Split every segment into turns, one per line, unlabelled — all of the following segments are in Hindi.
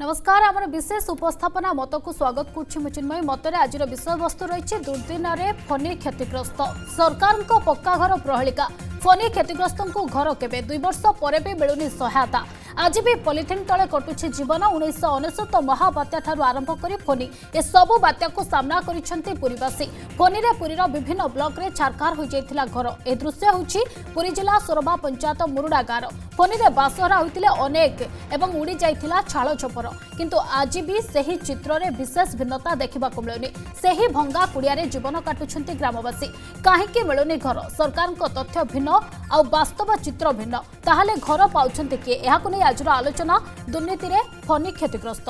नमस्कार आम विशेष उपस्थापना मत को स्वागत करुचिन्मय मतरे आज विषय वस्तु रही दुर्दिन में फनी क्षतिग्रस्त सरकार पक्का घर प्रहलिका फनी क्षतिग्रस्त घर केवे 2 वर्ष पर भी मिलुनी सहायता आज भी पॉलिथिन तले कटुछि जीवन 1999 महाबात्या ठारू आरंभ करी फोनी ए सबु बात्या को सामना करिसेंती पुरीवासी फोनी रे पुरीर विभिन्न ब्लॉक रे छारखार हो जाइथिला घर ए दृश्य होछि पुरी जिला सोरबा पंचायत मुरुडा गार फोनी रे बासहरा होइतिले अनेक एवं उड़ी जाइथिला छाल छपर किंतु आज भी सही चित्र रे विशेष भिन्नता देखिबा को मिलुनी सही भंगा कुड़िया रे जीवन काटुछंती ग्रामवासी काहेकि मिलुनी घर सरकार को तथ्य भिन्न आ वास्तव चित्र भिन्न ताहाले घर पाउछंती के एहाको नै आज आलोचना दुर्नीति रे फनी क्षतिग्रस्त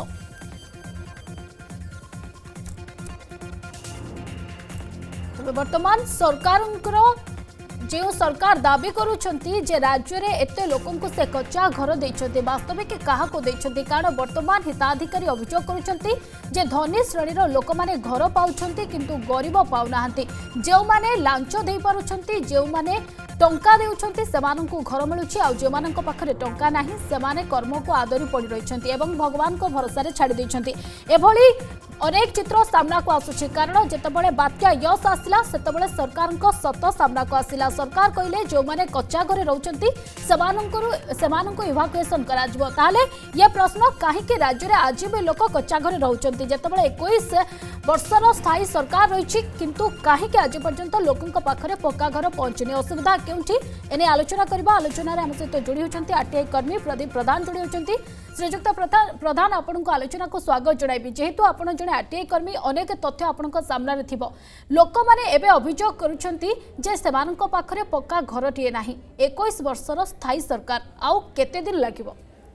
वर्तमान सरकार जो सरकार दाबी करुछंती जे राज्य रे एते लोकन को से कच्चा घर देछंती वास्तविक काहा को देछंती कारण वर्तमान हिताधिकारी अभियोग करुछंती जे धनी श्रेणी रो लोक माने घर पाउछंती किंतु गरीब पाउनाहंती जेउ माने लांच देई पारुछंती जेउ माने टंका देउछंती सेमानंकु घर मिलुछि आ जे मानंक पाखरे टंका नाही सेमाने कर्म को आदरी पड़ी रहिछंती एवं भगवान को भरोसा रे छाड़ी दैछंती एभली अनेक चित्र सामना को आसुछि कारण जेतेबेले बात्या यश आसिला सेतेबेले सरकार को सत सामना को आसिला सरकार कहले जो माने कच्चा घरे रहउछंती सेमानंकु इवाकुएशन करा जिवो ताले ये प्रश्न काहे के राज्य रे आज भी लोक कच्चा घरे रहउछंती जेतेबेले 21 वर्षर स्थायी सरकार रहिछि किंतु काहे के आज पर्यंत लोकंक पाखरे पक्का घर पहुंचनी असुविधा केउठी एने आलोचना करबा आलोचना रे हम सहित जोड़ी होचंती आरटीआई कर्मी प्रदीप प्रधान जोड़ी होचंती श्रीजुक्त प्रधान आपन को आलोचना को स्वागत जणाइबी जेहेतु आपन जने आरटीआई कर्मी अनेक तथ्य आपन को सामना रे थिबो लोक माने एबे अभियोग करूछंती जे सेमान को पाखरे पक्का घर टिए नाही 21 वर्षर स्थायी सरकार आउ केते दिन लागिबो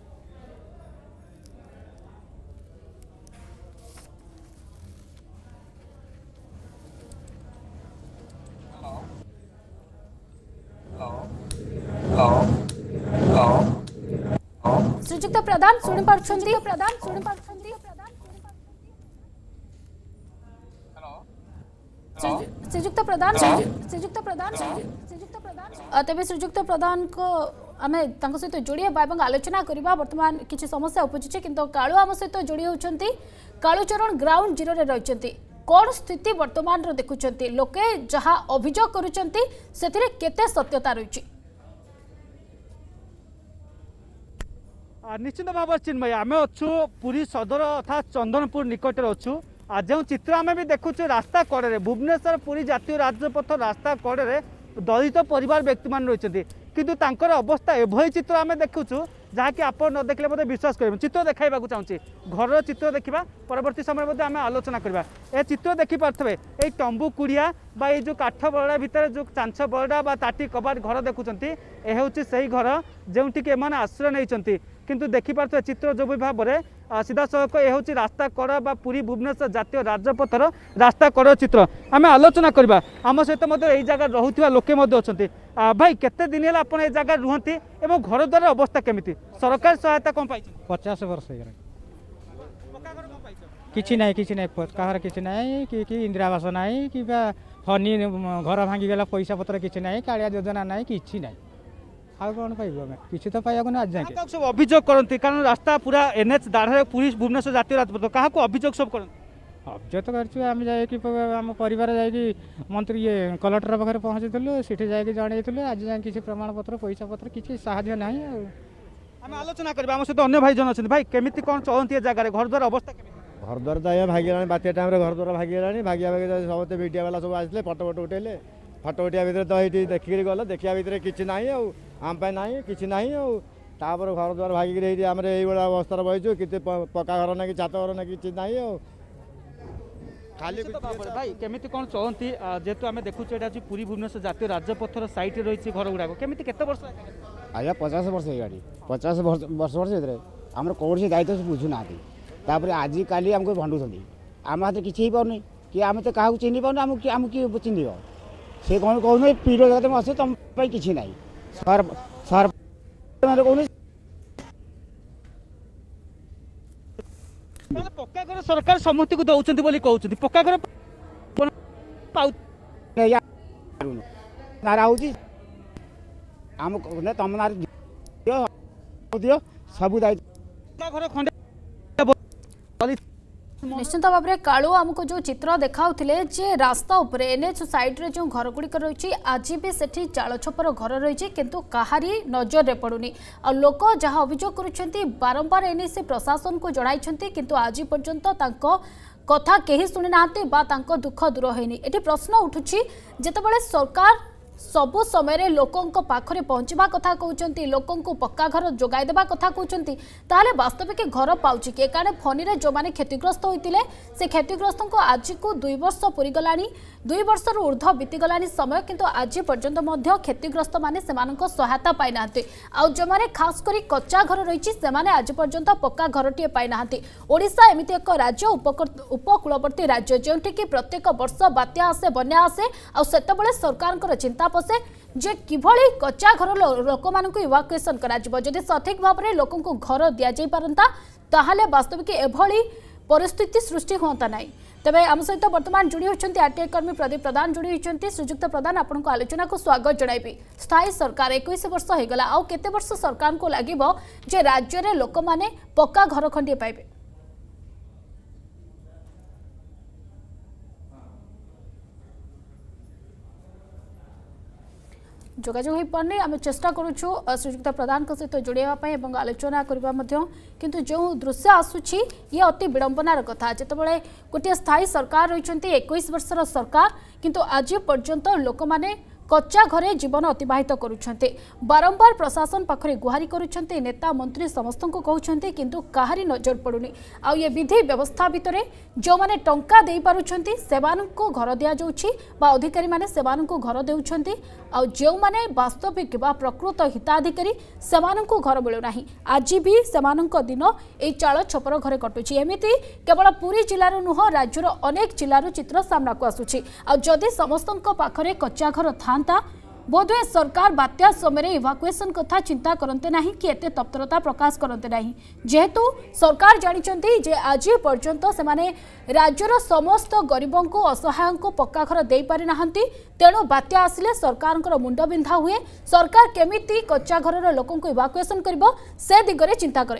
श्रीजुक्त प्रधान सुनि पारछंती श्रीजुक्त प्रधान तबे श्रीजुक्त प्रधान को आमे तांको सहित जोड़ी एवं आलोचना करबा वर्तमान किछि समस्या उपजिछि किंतु काळू आम सहित जोड़ी होचंती काळूचरण ग्राउंड जीरो रे रहिचंती कोन स्थिति वर्तमान रो देखुचंती लोके जहा अभियोग करूचंती सेतिरे केते सत्यता रहिछि
निश्चित भाव चिन्मय आम अच्छु पुरी सदर अर्थात चंदनपुर निकट अच्छु आज जो चित्र आम भी देखुचे रास्ता कड़े भुवनेश्वर पुरी जातीय राजपथ रास्ता कड़े दलित परिवार व्यक्ति मान रही किंतु तांकर अवस्था एभली चित्र आम देखुचु जहाँकि आप न देखले मत विश्वास करें चित्र देखा चाहूँगी घर चित्र देखा परवर्ती समय आम आलोचना करवा ए चित्र देखिपे ये तंबू कुड़िया बा ये जो काठ बरड़ा भितर जो चांछ बरड़ा बा ताटी कबाट घर देखुंत यह हूँ से घर जो एम आश्रय नहीं किंतु देखिपे चित्र जो भी भाव में सीधा सड़क ये हूँ रास्ता कड़ बा पुरी भुवनेश्वर जातीय राजपथर रास्ता कड़ चित्र आम आलोचना करवा आम सहित यही जगह रोकवा लोके अच्छा भाई केते दिन है आप जगह रुहति एवं घर द्वार अवस्था केमिति सरकार सहायता कौन पाई
50 वर्ष किछि नाही कहार किछि नाही कि इंदिरा आवास नाही कि फनी घर भांगी गला पैसा पत्र किछि नाही कालिया योजना नाही किछि नाही आ कौन पाइबो हमें किछि तो पाइबो ना आज जाके
सब अभियोग करंती कारण रास्ता पूरा एनएच दाढ़े पुलिस भुवनेश्वर जातीय राजपथ कहा को अभियोग सब करंती
अभियोग तो करछु आम जाय कि हम परिवार जाय कि मंत्री ये कलेक्टर पाखरे पहुंचथिलु सिटी जाय कि जणैथिलु आज जाय किछि प्रमाण पत्र पैसा पत्र किछि सहायता नाही
हम आलोचना करबा हम सहित अन्य भाई जन अछन भाई केमिति कोन चलंती ए जगह रे घर द्वार अवस्था केमिति
घर द्वार तो भागी बात्या टाइम घर द्वार भागी भागिया समस्त मीडिया वाला सब आसले फोटो उठेले फोटो उठा भितर तो ये देखिक गल देखा भितर किसी ना आम ना कि ना तापर घर द्वार भागिक आम ये अवस्था बहीचु कि पक्का घर ना कि छात घर ना कि ना
खाली भाई केमिति कौन चलती जेहेतु आम देखुचे यहाँ पुरी भुवनेश्वर जातीय राजपथर सैट रही घर गुड़ाक केमिति केते वर्ष
आज्ञा 50 वर्ष हो गाड़ी 50 वर्ष आम कौन से दायित्व बुझुना तापर आज काली आमको भंडुंट आम हाथ किसी पाऊनी कि आम तो क्या चिन्ह पाऊनी आम किए चिन्ह से कौन कहूँ पीढ़ जगत में आस तुम कि ना सर कहूँ
पक्का घर सरकार समस्त को दौरान बोली कहते पक्का घर
नारा हो तुम ना दियो सब दायित्व
घर खंडे
निश्चित भाव में कालू आमको जो चित्र देखाउथिले जे रास्ता उपरे एनएच साइड रे जो घर गुड़िक रही आज भी सेठी चाल छपर घर रही किंतु कहारी नजर रे पड़ुनी आ लोक जहाँ अभियोग करुछंती बारंबार एने से प्रशासन को जणाइछंती किंतु आज पर्यंत तांको कथा केही सुनि नांती बा तांको दुख दूर होइनी। एठी प्रश्न उठुछि जेतेबेले सरकार सबु समय लोकों पाखरे पहुँचवा कथा कहते लोकों पक्का घर जोगाई देवा कथा कहते ताले वास्तविक घर पाउछि के कारण फनी रे जो माने क्षतिग्रस्त होइतिले से क्षतिग्रस्त को आज को 2 वर्ष पुरीगलानी 2 वर्ष ऊर्ध्व बीतीगलानी समय किंतु आज पर्यंत मध्य क्षतिग्रस्त माने सेमानक सहायता पाई नांती आ जो माने खास करी कच्चा घर रहिछि से माने आज पर्यंत पक्का घरटिए पाई नांती। ओडिशा एमिति एक राज्य उपकूलवर्ती राज्य जेउठी कि प्रत्येक वर्ष बात्या आसे बन्या आसे आ सेतेबेले सरकारकर चिंता पसे जे किभली कच्चा घर लोक मानक इवाकुएसन करा जिवो जदि सठिक भाव में लोक घर दि जाई पारंता ताहाले वास्तविक एभली परिस्थिति सृष्टि होता नहीं। तेबे आम सहित वर्तमान जोड़ी होती आरटीआई कर्मी प्रदीप प्रधान जोड़ी होती। श्रीजुक्त प्रधान आपण को आलोचना को स्वागत जणाइबी। स्थायी सरकार 21 वर्ष होगला आउ केते वर्ष सरकार को लागिबो जे राज्य रे लोक माने पक्का घर खंडिए पाइबे? जोगाजोग हो पारनी आम चेष्टा करुछु श्रीजुक्त प्रधान सहित जोड़ाई आलोचना करने किंतु जो दृश्य आसूची ये अति विडंबनार कथा जितेबाला गोटे स्थायी सरकार रही 21 वर्षर सरकार किंतु आज पर्यंत लोक माने कच्चा घरे जीवन अतिबाहित करुछन्ते बारंबार प्रशासन पाखरे गुहारी करुछन्ते नेता मंत्री समस्त को कहउछन्ते किंतु काहारी नजर पड़ुनी आ ये विधि व्यवस्था भितरे जो माने टंका देई पारुछन्ती सेमाननको घर दिया जाउछि बा अधिकारी माने सेमाननको घर देउछन्ती आ जो माने वास्तविक बा प्रकृत हिताधिकारी सेमाननको घर मिलु नाही आज भी सेमाननको दिन ए चाळ छपर घरे कटुछि। एमिति केवल पुरी जिल्लार नुह राज्यर अनेक जिल्लार चित्र सामना को आसुछि आ जदि समस्तनको पाखरे कच्चा घर था बोधवे सरकार बात्या समय इवाकुएसन कथा चिंता करते नहीं कि एते तत्परता प्रकाश करते नहीं जेहेतु सरकार जानिचंती जे आज पर्यंत से माने राज्यर समस्त गरीबों को असहायों को पक्का घर दे पारि नाहंती तेणु बात्या आसिले सरकार मुंड बिंधा हुए सरकार केमिति कच्चा घर लोकों को इवाकुएसन करिबो से दिगरे चिंता करे।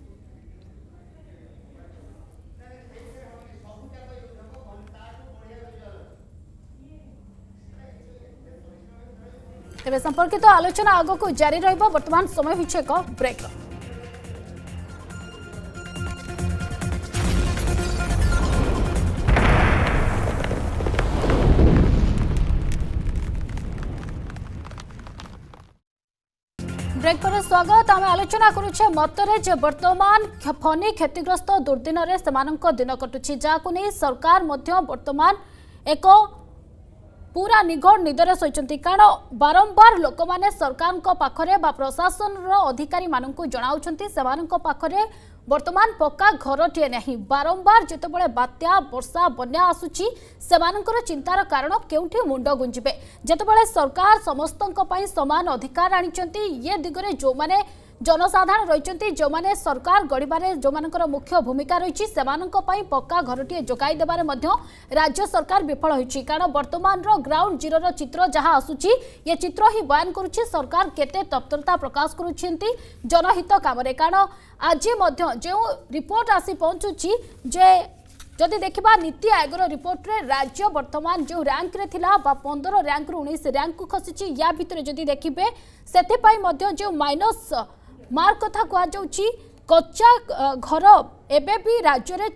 तेरे संपर्कित आलोचना आग को जारी रहिबो। वर्तमान समय होइछ एक ब्रेक। ब्रेक पर स्वागत। आम आलोचना करुछे मतरे जे वर्तमान फनी क्षतिग्रस्त दुर्दिन रे सेमानक दिन कटुछि जाको नै सरकार मध्य वर्तमान एक पूरा निगड़ निदरे शोचंती कारण बारंबार लोक माने सरकार पाखरे बा प्रशासन अधिकारी मानक जनाउछंती सेमानक पाखरे वर्तमान पक्का घरटिए नहीं बारंबार जितेबाला बात्या वर्षा बन्या आसुची सेमानकर चिंतार कारण केउठी मुंड गुंजिबे जितेबाला सरकार समस्तक पई समान अधिकार आनिचंती ये दिगरे जो माने जनसाधारण रही जो माने सरकार गढ़िबारे जो मानकर मुख्य भूमिका रही पक्का घरटिए जोगाई देबारे मध्य राज्य सरकार विफल होइछि कारण वर्तमान ग्राउंड जीरो चित्र जहाँ आसुची ये चित्र ही बयान करुछि सरकार केते तत्परता प्रकाश करुछंती जनहित काम रे कारण आज मध्य जो रिपोर्ट आसी पहुंचुछि जे जदि देखा नीति आयोग रिपोर्ट रे राज्य वर्तमान जो रैंक रे थिला 15 रैंक रु 19 रैंक को खसीची या भितर जदि देखिबे सेते मध्य जो माइनस मार्क कथा कहुच्छी कच्चा घर एबे भी राज्य में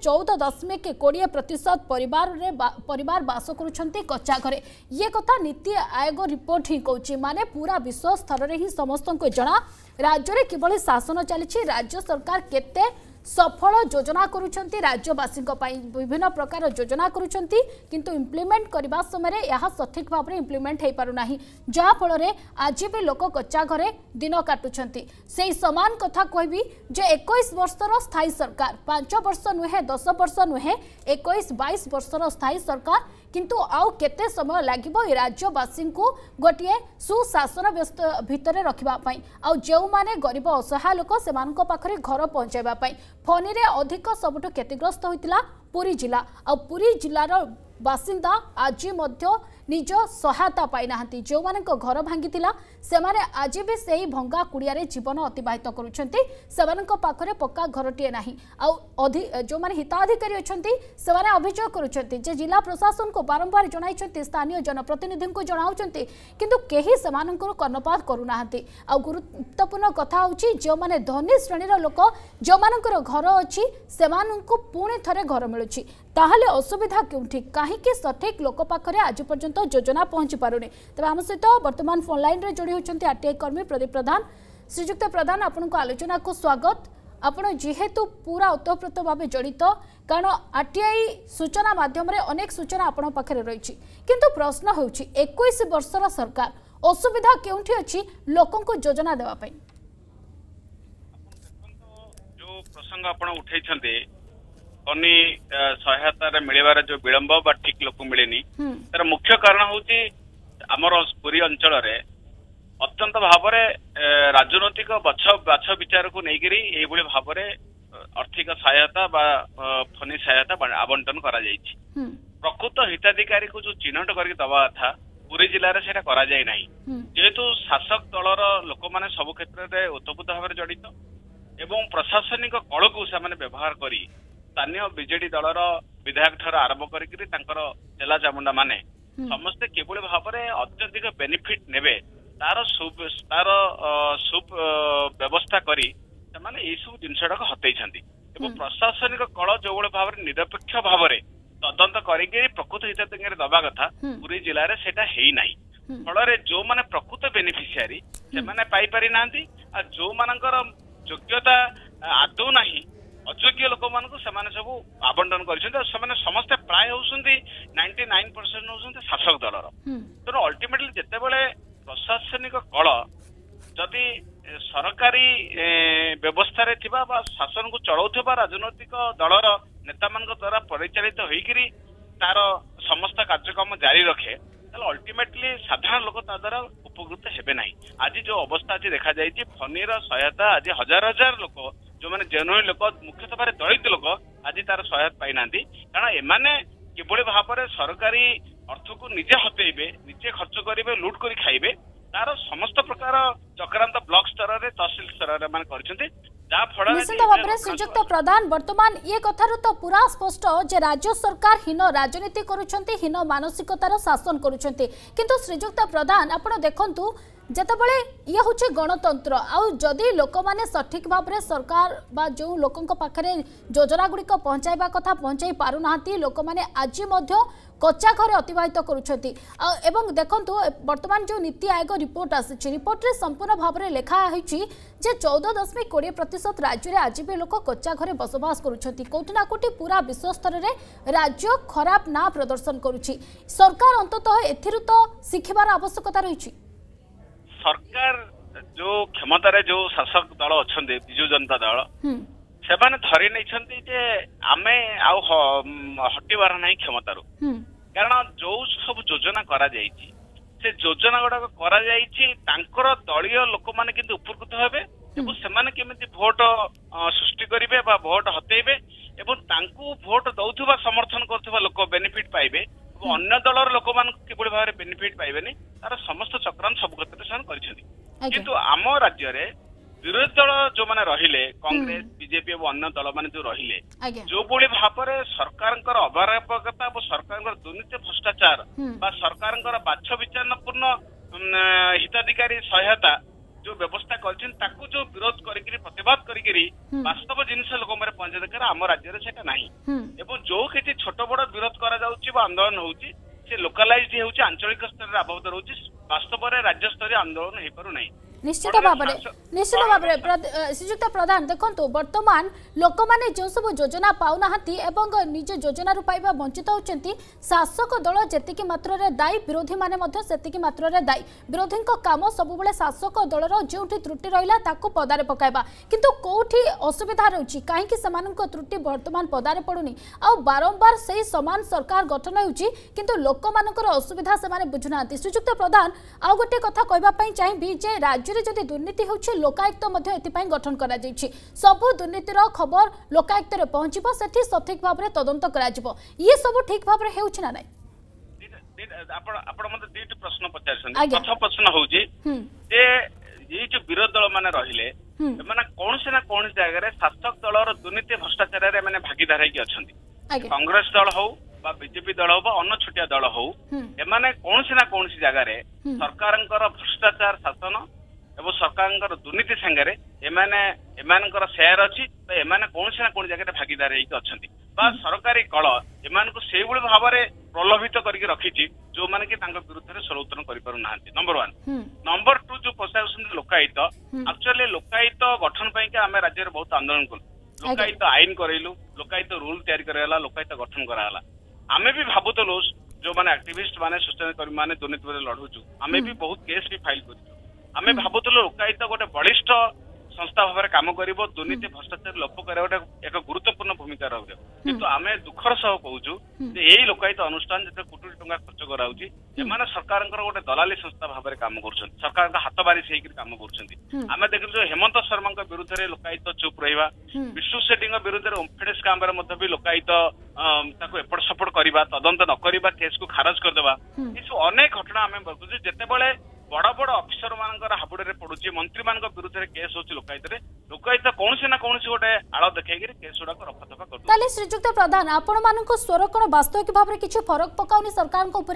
14.20% परिवार बास करुछंती कच्चा घरे ये कथा नीति आयोग रिपोर्ट ही कहूँ माने पूरा विश्व स्तर में ही समस्त को जना राज्य में किभली शासन चली राज्य सरकार केते सफल योजना करुछंती राज्यवासी विभिन्न प्रकार योजना करुछंती किंतु इम्प्लीमेंट करबा समय यह सठिक भाव में इम्प्लीमेंट हो पारुना जहाँ फल आज भी लोक कच्चा घरे दिन काटुछंती से समान कथा कहबी जे 21 वर्षर स्थायी सरकार 5 वर्ष नुहे 10 वर्ष नुहे 21-22 वर्षर स्थायी सरकार किंतु आउ केते समय लागिबो राज्यवासी को गोटे सुशासन भितर रखिबा पई आउ जो माने गरीब असहाय लोक सेमानक पाखरे घर पहुंचाइबा पई फनी रे अधिक सबुठ क्षतिग्रस्त होइतिला पुरी जिला आ पुरी जिलार बासिंदा आज मध्य निज सहायता पाई नाहंती जो मानक घर भांगी सेमाने आज भी सही भंगा कुड़िया जीवन अतिबाहित करुछंती सेमानक पाखरे पक्का घरटीए नाही आउ जो माने हिताधिकारी अछंती सेमाने अभियोग करुछंती जे जिला प्रशासन को बारंबार जणाइछंती स्थानीय जनप्रतिनिधि को जणाउछंती किंतु केही सेमानकर कर्णपात करू नाहंती आ गुरुत्वपूर्ण कथा होची जो माने धनी श्रेणीर लोक जो मानकर घर अछि सेमानंकु पुणी थरे घर मिलुछि ताहले असुविधा क्योंठी काहेकि सठिक लोक पाखरे आज पर्यंत योजना पहुंची पारुनी तबे हम सहित वर्तमान फोन लाइन रे जोड़ी होचंती आरटीआई कर्मी प्रदीप प्रधान श्रीजुक्त प्रधान आपनको आलोचना को स्वागत आपण जेहेतु पूरा ओतप्रोत भाव जड़ित कारण आरटीआई सूचना माध्यम रे अनेक सूचना आपण पाखरे रहिछि किंतु प्रश्न होउछि 21 वर्षर सरकार असुविधा क्योंठी अछि लोकंको योजना देवा पई
जो प्रसंग आपण उठैछन्ते अनि सहायता मिलबार जो विलंब बा ठीक लोक मिलेनी तार मुख्य कारण होउछि हमर पुरी अंचल रे अत्यंत भावरे राजनैतिक बाछ विचार को नेगिरी एई भली भावरे आर्थिक सहायता बा फनी सहायता आवंटन करा जायछि प्रकृत हिताधिकारी को जो चिन्हट करके दवा था पुरी जिले में सेटा करा जाय नाही जेहेतु शासक दलर लोक माने सब क्षेत्र में ओतप्रोत भाव जड़ित एवं प्रशासनिक कल को से व्यवहार करी स्थानीय बीजेडी दलर विधायक ठार आरंभ करिकरी तांकर चेला चामुंडा माने समस्ते केवल भाव में अत्यधिक बेनिफिट नेबे तार व्यवस्था करी से सब जिनसटा को हतई प्रशासनिक कल जो भाव में निरपेक्ष भाव में तदंत करके प्रकृत हिताधिकारी दबा कथा पुरी जिले में सेटा हेई नाही फल जो माने प्रकृत बेनिफिशियरी से माने पाई पारि नांती आ जो मानकर योग्यता आदौ नाही अयोग्य लोक मान सब आवंटन कर समस्ते प्राय होती 99% होती शासक दलर तेणु अल्टीमेटली जिते बड़े प्रशासनिक कल जदि सरकारी व्यवस्था रे थिबा बा शासन को चलाउथिबा राजनैतिक दलर नेता मान द्वारा परिचालित होइकरी तार समस्त कार्यक्रम जारी रखे अल्टीमेटली साधारण लोक द्वारा उपकृत हेबे नाही आज जो अवस्था आज देखा जायछि फनीर सहायता आज हजार हजार लोक जो माने जेनुइन लोक मुख्यतः भाव दलित लोक आज तार सहायता पाई नांती कारण एमाने किभली भाव में सरकारी अर्थ को निजे हतेइबे निजे खर्च करेंगे लुट कर खाइबे तार समस्त प्रकार चक्रांत ब्लॉक स्तर रे तहसील स्तर रे माने करछन्ते
निश्चित भाव में श्रीजुक्त प्रधान वर्तमान ये कथार तो पूरा स्पष्ट जे राज्य सरकार हीन राजनीति करुछन्ते हीन मानसिकतार शासन करुछन्ते किंतु श्रीजुक्त प्रधान आपण देखंतु जेतेबेले ये होचे गणतंत्र आउ जदि लोक माने सठिक भाव में सरकार बा जो लोकंक पाखरे योजना गुड़िक पहुंचाइबा कथा पहुंचाई पारु नाहंती लोक माने आज मध्य कच्चा घरे अतिबाहित करुछन्ती एवं देखंतु वर्तमान जो नीति आयोग रिपोर्ट आसी रिपोर्ट रे संपूर्ण भाव में लेखा होईछि जे 14.20% राज्य रे आज भी लोक कच्चा घरे बसवास करुछन्ती कोठी ना कोठी पूरा विश्व स्तर रे राज्य खराब ना प्रदर्शन करुछि सरकार अंततः एथिरु तो शिखिबार आवश्यकता रहिछि
सरकार जो क्षमता रे जो शासक दल अछन्ते बिजु जनता दल से माने धरी नहीं जे आमे आउ हटिबार नहीं क्षमतारू कारण जो सब योजना करा जायछि से योजना गुड़ा करा जायछि तांकर दलीय लोक माने किंतु उपकृत हेबे एवं सेमाने केमिति भोट सृष्टि करिवे बा भोट हतेइबे एवं तांकु भोट दउथुबा समर्थन करथुबा लोक बेनिफिट पाइबे अन्य दलर लोक मान किभली भाव में बेनिफिट पाइबेनी तार समस्त चक्रांत सब क्षेत्र में करछन्ती किंतु आम राज्य रे विरोधी दल जो माने रहिले कांग्रेस बीजेपी और अन्य दल माने जो रहिले जो बड़ी भाव में सरकार अभारकता और सरकार दुर्नीति भ्रष्टाचार बा सरकार बाछ विचारपूर्ण हिताधिकारी सहायता जो व्यवस्था कर जो विरोध करी प्रतिवाद करी वास्तव जिन लोक मैंने पहुंचे दरकार आम राज्य से ना एवं जो किसी छोट बड़ विरोध कर आंदोलन होची से लोकालाइज होची आंचलिक स्तर में आबद्ध रोची वास्तव में राज्य स्तरीय आंदोलन हो पारु नहीं
निश्चित भाव में श्रीजुक्त प्रधान देखो बर्तमान लोक मैंने जो सब योजना पाऊना एवं निज योजना पाइबा वंचित होती शासक दल जी मात्र दायी विरोधी मैंने से मात्र दायी विरोधी काम सब शासक दलर जो त्रुटि रहा पदारे पकाइबा किंतु कौटी असुविधा रही कहीं त्रुटि बर्तमान पदारे पड़ुनी आ बारंबार से समान सरकार गठन होती लोक मानकर असुविधा से बुझुना श्रीजुक्त प्रधान आउ गोटे कथा कहवाई चाहिए जे राज्य जदि दुर्नीति होछि लोकायुक्त गठन करा जायछि सबु दुर्नीतिर खबर लोकायुक्त रे पहुंचबो सेठी सठिक भाव रे तदंत करा जिवो ये सब ठीक भाव रे हेउछि ना नै
ଆପଣ ମତେ ଦୁଇଟି ପ୍ରଶ୍ନ ପଚାରିଛନ୍ତି। ପ୍ରଥମ ପ୍ରଶ୍ନ ହଉଛି ଯେ ଏଇ ଯୋଉ ବିରୋଧୀ ଦଳ ମାନେ ରହିଲେ ଏମାନେ କୌଣସି ନା କୌଣସି ଜାଗାରେ ଶାସକ ଦଳର ଦୁର୍ନୀତି ଭ୍ରଷ୍ଟାଚାରରେ ମାନେ ଭାଗିଦାର ହେଇକି ଅଛନ୍ତି। କଂଗ୍ରେସ ଦଳ ହଉ ବା ବିଜେପି ଦଳ ହଉ ବା ଅନ୍ୟ ଛୋଟିଆ ଦଳ ହଉ ଏମାନେ କୌଣସି ନା କୌଣସି ଜାଗାରେ ସରକାରଙ୍କର ଭ୍ରଷ୍ଟାଚାର ଶାସନ ଏବଂ ସରକାରଙ୍କର ଦୁର୍ନୀତି ସାଙ୍ଗରେ ଏମାନଙ୍କର ସେୟାର ଅଛି ତ ଏମାନେ କୌଣସି ନା କୌଣସି ଜାଗାରେ ଭାଗିଦାର ହେଇକି ଅଛନ୍ତି ବା ସରକାରୀ କଳ ଏମାନଙ୍କୁ ସେଇଭଳି ଭାବରେ ପ୍ରଲୋଭିତ କରିକି ରଖିଛି ଯୋଉମାନେ କି ତାଙ୍କ ବିରୁଦ୍ଧରେ ସ୍ୱରୋତ୍ତରଣ କରିପାରୁନାହାନ୍ତି। ନମ୍ବର 1 ନମ୍ବର 2 ଯୋଉ ପଚାରୁଛନ୍ତି ଲୋକାୟତ ଆକ୍ଚୁଆଲି ଲୋକାୟତ ଗଠନ ପାଇଁକା ଆମେ ରାଜ୍ୟରେ ବହୁତ ଆନ୍ଦୋଳନ କଲୁ। ଲୋକାୟତ ଆଇନ କରେଇଲୁ, ଲୋକାୟତ ରୁଲ ତିଆରି କରାଗଲା, ଲୋକାୟତ ଗଠନ କରାଗଲା। ଆମେ ବି ଭାବୁଥିଲୁ ଯୋଉମାନେ ଆକ୍ଟିଭିଷ୍ଟ ମାନେ ସଚେତନ କର୍ମୀ ମାନେ ଦୁର୍ନୀତି ବିରୋଧରେ ଲଢୁଛୁ ଆମେ ବି ବହୁତ କେସ୍ ବି ଫାଇଲ କରିଛୁ। ଆମେ ଭାବୁଥିଲୁ ଲୋକାୟତ ଗୋଟେ ବଳିଷ୍ଠ ସଂସ୍ଥା ଭାବରେ କାମ କରିବ, ଦୁର୍ନୀତି ଭ୍ରଷ୍ଟାଚାର ଲୋପ କରିବା ଗୋଟେ ଏକ ଗୁରୁତ୍ୱପୂର୍ଣ୍ଣ ଭୂମିକା ରହିବ। କିନ୍ତୁ ଆମେ ଦୁଃଖର ସହ କହୁଛୁ ଯେ ଏଇ ଲୋକାୟତ ଅନୁଷ୍ଠାନ ଯେତେ କୋଟି ଟଙ୍କା ଖର୍ଚ୍ଚ କରାଉଛି ଏମାନେ ସରକାରଙ୍କର ଗୋଟେ ଦଲାଲି ସଂସ୍ଥା ଭାବରେ କାମ କରୁଛନ୍ତି, ସରକାରଙ୍କ ହାତ ବାରିଶ ହେଇକି କାମ କରୁଛନ୍ତି। ଆମେ ଦେଖିଛୁ ହେମନ୍ତ ଶର୍ମାଙ୍କ ବିରୁଦ୍ଧରେ ଲୋକାୟତ ଚୁପ୍ ରହିବା, ବିଷ୍ଣୁ ସେଠୀଙ୍କ ବିରୁଦ୍ଧରେ ଓମ୍ଫେଡେସ୍ କାମରେ ମଧ୍ୟ ବି ଲୋକାୟତ ତାକୁ ଏପଟ ସେପଟ କରିବା, ତଦନ୍ତ ନ କରିବା, କେସ୍କୁ ଖାରଜ କରିଦେବା, ଏସବୁ ଅନେକ ଘଟଣା ଆମେ ଦେଖୁଛୁ। ଯେତେବେଳେ ବଡ ବଡ ଅଫିସର ମାନଙ୍କର ହାବୁଡରେ ପଡୁଛି, ମନ୍ତ୍ରୀ ମାନଙ୍କ ବିରୁଦ୍ଧରେ କେସ୍ ହଉଛି ଲୋକାୟତ କୌଣସି ନା କୌଣସି ଗୋଟେ ଆଳ ଦେଖେଇକି କେସ୍ ଗୁଡାକ ରଫାଦଫା କରୁଛି।
ତାହେଲେ ଶ୍ରୀଯୁକ୍ତ ପ୍ରଧାନ ଆପଣମାନଙ୍କ ସ୍ୱର କଣ ବାସ୍ତବିକ ଭାବରେ କିଛି ଫରକ ପକାଉନି ସରକାରଙ୍କ ଉପରେ?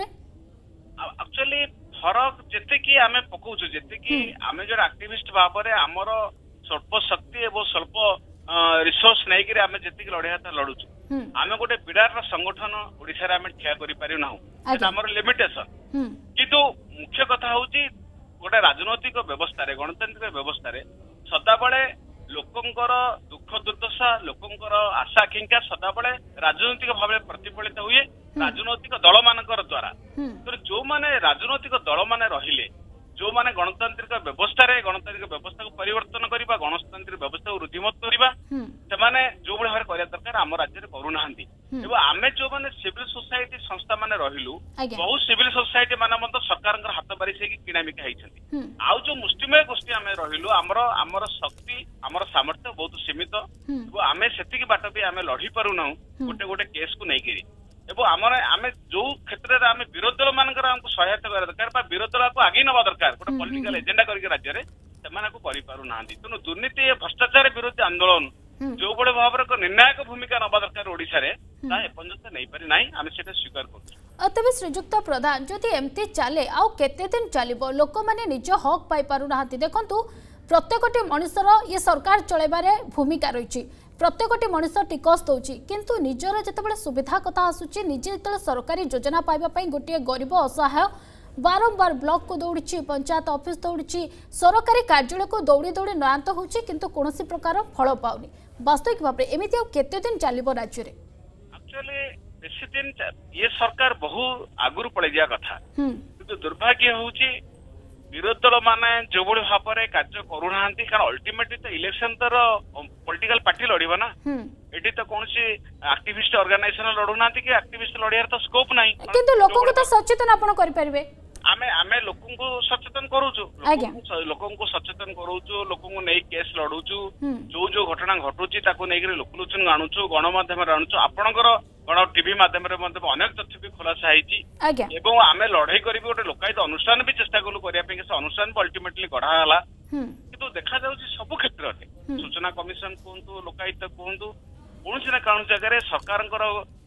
ଆକ୍ଚୁଆଲି ଫରକ ଯେତିକି ଆମେ ପକଉଛୁ, ଯେତିକି ଆମେ ଯୋଉ ଆକ୍ଟିଭିଷ୍ଟ ଭାବରେ ଆମର ସ୍ୱଳ୍ପ ଶକ୍ତି ଏବଂ ସ୍ୱଳ୍ପ ରିସୋର୍ସ ନେଇକିରି ଆମେ ଯେତିକି ଲଢିଆ ଲଢୁଛୁ, ଆମେ ଗୋଟେ ବିରାଟ ସଂଗଠନ ଓଡିଶାରେ ଆମେ ଠିଆ କରିପାରିବୁ ନାହୁଁ, ଆମର ଲିମିଟେସନ। କିନ୍ତୁ ମୁଖ୍ୟ କଥା ହଉଛି ଗୋଟେ ରାଜନୈତିକ ବ୍ୟବସ୍ଥାରେ, ଗଣତାନ୍ତ୍ରିକ ବ୍ୟବସ୍ଥାରେ ସଦାବେଳେ ଲୋକଙ୍କର ଦୁଃଖ ଦୁର୍ଦ୍ଦଶା, ଲୋକଙ୍କର ଆଶା ଆକାଂକ୍ଷା ସଦାବେଳେ ରାଜନୈତିକ ଭାବରେ ପ୍ରତିଫଳିତ ହୁଏ ରାଜନୈତିକ ଦଳ ମାନଙ୍କର ଦ୍ଵାରା। ଯୋଉମାନେ ରାଜନୈତିକ ଦଳ ମାନେ ରହିଲେ, ଯୋଉମାନେ ଗଣତାନ୍ତ୍ରିକ ବ୍ୟବସ୍ଥାକୁ ପରିବର୍ତ୍ତନ କରିବା, ଗଣତାନ୍ତ୍ରିକ ବ୍ୟବସ୍ଥାକୁ ରୁଦ୍ଧିମତ କରିବା, ସେମାନେ ଯୋଉଭଳି ଭାବରେ କରିବା ଦରକାର ଆମ ରାଜ୍ୟରେ କରୁନାହାନ୍ତି। ଏବଂ ଆମେ ଯୋଉମାନେ ସିଭିଲ ସୋସାଇଟି ସଂସ୍ଥା ମାନେ ରହିଲୁ, ବହୁ ସିଭିଲ ସୋସାଇଟି ମାନେ ମଧ୍ୟ ସରକାରଙ୍କର ହାତ ବାରିଶ ହେଇକି କିଣାମିକା ହେଇଛନ୍ତି। ଆଉ ଯୋଉ ମୁଷ୍ଟିମେୟ ଗୋଷ୍ଠୀ ଆମେ ରହିଲୁ, ଆମର ଶକ୍ତି, ଆମର ସାମର୍ଥ୍ୟ ବହୁତ ସୀମିତ ଏବଂ ଆମେ ସେତିକି ବାଟ ବି ଆମେ ଲଢି ପାରୁନାହୁଁ ଗୋଟେ କେସ୍କୁ ନେଇକିରି। ଏବଂ ଆମେ ଯୋଉ କ୍ଷେତ୍ରରେ ଆମେ ବିରୋଧୀ ଦଳ ମାନଙ୍କର ଆମକୁ ସହାୟତା କରିବା ଦରକାର ବା ବିରୋଧୀ ଦଳକୁ ଆଗେଇ ନେବା ଦରକାର ଗୋଟେ ପଲିଟିକାଲ ଏଜେଣ୍ଡା କରିକି ରାଜ୍ୟରେ, ସେମାନଙ୍କୁ କରିପାରୁନାହାନ୍ତି। ତେଣୁ ଦୁର୍ନୀତି ଭ୍ରଷ୍ଟାଚାର ବିରୋଧୀ ଆନ୍ଦୋଳନ ଯୋଉଭଳି ଭାବରେ ଏକ ନିର୍ଣ୍ଣାୟକ ଭୂମିକା ନେବା ଦରକାର ଓଡିଶାରେ, ତାହା ଏପର୍ଯ୍ୟନ୍ତ ନେଇପାରି ନାହିଁ, ଆମେ ସେଟା ସ୍ୱୀକାର କରୁଛୁ।
ତେବେ ଶ୍ରୀଯୁକ୍ତ ପ୍ରଧାନ ଯଦି ଏମିତି ଚାଲେ ଆଉ କେତେ ଦିନ ଚାଲିବ? ଲୋକମାନେ ନିଜ ହକ୍ ପାଇପାରୁନାହାନ୍ତି। ଦେଖନ୍ତୁ ପ୍ରତ୍ୟେକଟି ମଣିଷର ଇଏ ସରକାର ଚଳାଇବାରେ ଭୂମିକା ରହିଛି, ପ୍ରତ୍ୟେକଟି ମଣିଷ ଟିକସ ଦଉଛି, କିନ୍ତୁ ନିଜର ଯେତେବେଳେ ସୁବିଧା କଥା ଆସୁଛି, ନିଜେ ଯେତେବେଳେ ସରକାରୀ ଯୋଜନା ପାଇବା ପାଇଁ ଗୋଟିଏ ଗରିବ ଅସହାୟ बारंबार ब्लॉक को दौड़ी, पंचायत ऑफिस दौड़ी, सरकारी कार्यालय को दौड़ी दौड़ी नयांत होची, किंतु कोनोसी प्रकार फल पाउनी। वास्तविक भाव में एमिति केते दिन चलिबो राज्य रे?
एक्चुअली बेसी दिन ये सरकार बहु आगुरु पड़े जा कथा, किंतु दुर्भाग्य होची विरोधी दल माने जो बड़ी भाव में कार्य करूनाहांती, कारण अल्टीमेटली तो इलेक्शन तो पॉलिटिकल पार्टी लड़िबा ना, एटी तो कोनसी एक्टिविस्ट ऑर्गेनाइजेशन लड़ुनाहांती कि एक्टिविस्ट लड़ियार तो स्कोप नाही, किंतु
लोकन को तो सचेतन आपण करि परिबे।
आमे लोकन को सचेतन करूछु, लोकन को सचेतन करूछु, लोकन को नै केस लड़ुछु, जो घटना घटुची ताको नै कि लोकलोचन आनुछु, गणमाध्यम रे आनुछु, आपणकर गण टीवी माध्यम रे मध्ये अनेक तथ्य भी खुलासा हैची, एवं आमे लड़ाई करिबे गोटे लोकायत अनुष्ठान भी चेष्टा करू करिया पे से अनुष्ठान भी अल्टीमेटली गढ़ा हला, किंतु देखा जाउची सब क्षेत्र रे सूचना कमिशन कोंतु लोकायत कोंतु कोनसी ना काउन जगह रे सरकारनकर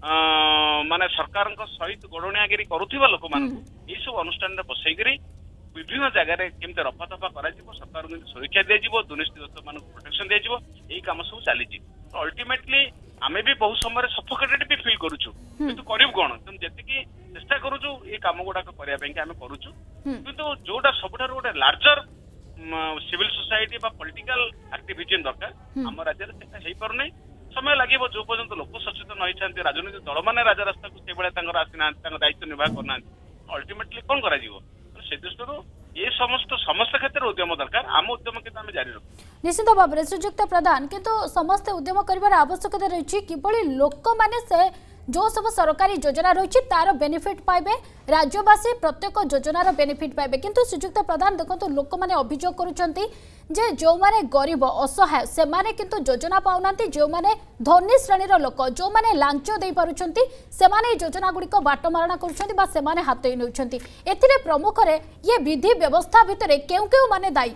माने सरकारनक सहित गणनागिरी करूथिबा लोक मानकु ई सब अनुष्ठान रे बसैगिरी विभिन्न जगह रे केमते रफादफा करा जिवो, सरकार को सुरक्षा दे जिवो, दुर्नीतिग्रस्त मानकु प्रोटेक्शन दे जिवो, एई काम सब चाली छि। अल्टीमेटली आमे भी बहुत समय सफोकेटेड भी फील करूछु, किंतु करिब कोन तुम जति की चेष्टा करूछु ए काम गुडा करिया ପାଇଁ कि आमे करूछु, किंतु जोटा सबठार गोटे लार्जर सिविल सोसाइटी बा पॉलिटिकल एक्टिविटी दरकार हम राज्य रे सेटा हेई पर नै, समय লাগিব जो पर्यंत लोक सचेतन होइछांती, राजनीतिक दल माने राजा रास्ता को से बेले तांगर आसिना तांगर दायित्व निर्वाह करना, अल्टीमेटली कोन करा जीवो से दृष्टिରୁ ये समस्त क्षेत्र उद्यम दरकार, आम उद्यम के आम जारी रखु
निश्चित भाव श्रीजुक्त प्रधान, किंतु समस्त उद्यम करिवार आवश्यकता रही किभली लोक माने से जो सब सरकारी योजना रही तार बेनिफिट पाइबे राज्यवासी प्रत्येक योजनार बेनिफिट पाइबे किंतु श्रीजुक्त प्रधान देखो लोक मैंने अभियोग करुँचे जे जो माने गरीब असहाय से माने किंतु योजना पाउना जो माने धनी श्रेणीर लोक जो माने लांच दे पारुछंती से माने योजना गुड़िक बाटमारणा करुछंती बा से माने हाथ नउछंती एथिरे प्रमुख रे ये विधि व्यवस्था भितरे केउ केउ माने दायी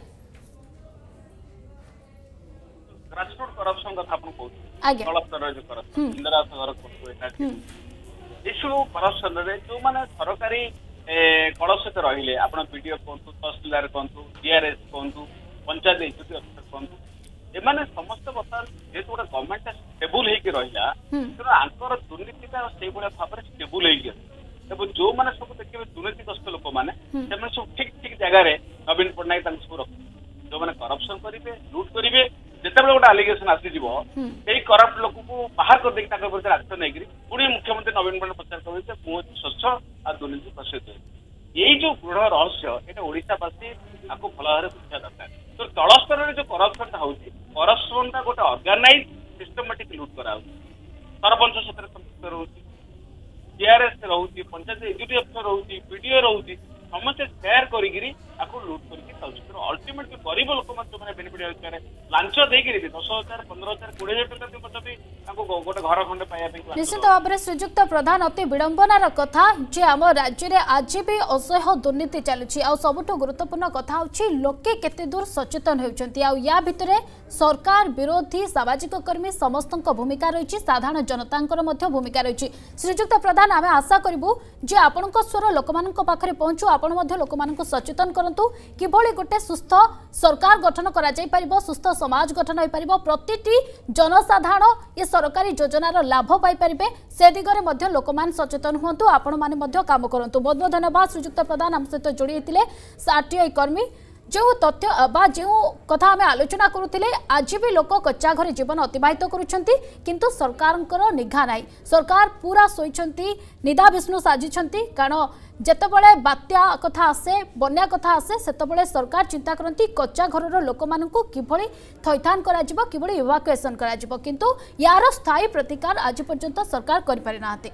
ग्रासरूट करप्शन कथा आपण कहू
आगे
तल स्तर जो करप्शन इंदिरा घर करतो एटा इशू करप्शन रे जो माने सरकारी कलसित रहिले आपण वीडियो कोंतु तहसीलदार कोंतु डीआरएस कोंतु पंचायत एग्जीक्यूटिव अफिसर कोंतु एमाने समस्त बर्तमान जेतु गोटे गवर्नमेंट स्टेबल हेकि रहिला तेणु आंकर दुर्नीतिटा से भाव में स्टेबल हेकि जो मैंने सब देखिए दुर्नीतिग्रस्त लोक मैंने सब ठीक ठीक जगह नवीन पट्टनायक सब रख जो मैंने करप्शन करेंगे लुट करेंगे जिते गोटे आलिगेसन आसीज करप्ट लोक को बाहर कर विरुद्ध एक्शन नहीं पुणी मुख्यमंत्री नवीन पट्टनायक पचार करेंगे स्वच्छ और दुर्नीति प्रसिद्ध यही जो दृढ़ रहस्य ये ओडावासी आपको भल भाव बुझा दरकार तो तल स्तर में जो करप्शन करप्शन गोटे ऑर्गेनाइज सिस्टमेटिक लुट करा सरपंच से संपुक्त रोचे डीआरएस रोचे पंचायत एग्जीक्यूटिव अफिसर रोचे पीडीओ रोचे समस्ते शेयर करी लुट करके अल्टीमेटली गरीब लोक मैंने बेनिफिट लांच देकर 10,000 15,000 20,000 भी गोटे घर खंडे पाइबा
निश्चित भाव में श्रीजुक्त प्रधान अति विडंबनार कथा जे आम राज्य में आज भी असह्य दुर्नीति चलुची आ सबुठु गुरुत्वपूर्ण कथा होची लोके केते दूर सचेतन होउचंती आ या भितरे सरकार विरोधी सामाजिक कर्मी समस्त भूमिका रही साधारण जनतांकर मध्य भूमिका रही श्रीजुक्त प्रधान आम आशा करूँ जे आपण स्वर लोक पाखे पहुंचू आपण लोक सचेतन करंतु किभली गोटे सुस्थ सरकार गठन करा जाय परिबो सुस्थ समाज गठन होई परिबो प्रतिटी जनसाधारण ये सरकारी योजनार लाभ पाई परिबे से दिगरे मध्य लोकमान सचेतन हुंतु आपण माने मध्य काम करंतु बहुत बहुत धन्यवाद श्रीजुक्त प्रधान हम सहित जोड़ी हेतिले आरटीआई कर्मी जो तथ्य बा जो कथा आम आलोचना करुले आज भी लोक कच्चा घरे जीवन अतिबाहित करुछंती किंतु सरकार निघा नाई सरकार पूरा सोईछंती निदा विष्णु साजिछंती कारण जेतेबेले बात्या कथा आसे बन्या कथा आसे सेतेबेले सरकार चिंता करती कच्चा घरर लोक मानकु किभली थैथान करा जिवो किभली इवाकुएसन करा जिवो किंतु यार स्थायी प्रतिकार आज पर्यंत सरकार करि पारि नाहंती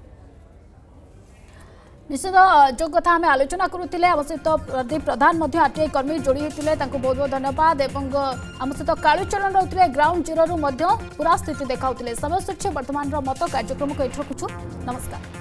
निश्चित जो कथा आम आलोचना करुले आम सहित प्रदीप प्रधान आरटीआई कर्मी जोड़ी होते बहुत बहुत धन्यवाद एवं आम सहित कालुचरण रोते ग्राउंड जीरो पूरा स्थिति देखा समय सूची वर्तमान मत कार्यक्रम को ये रखुछु नमस्कार।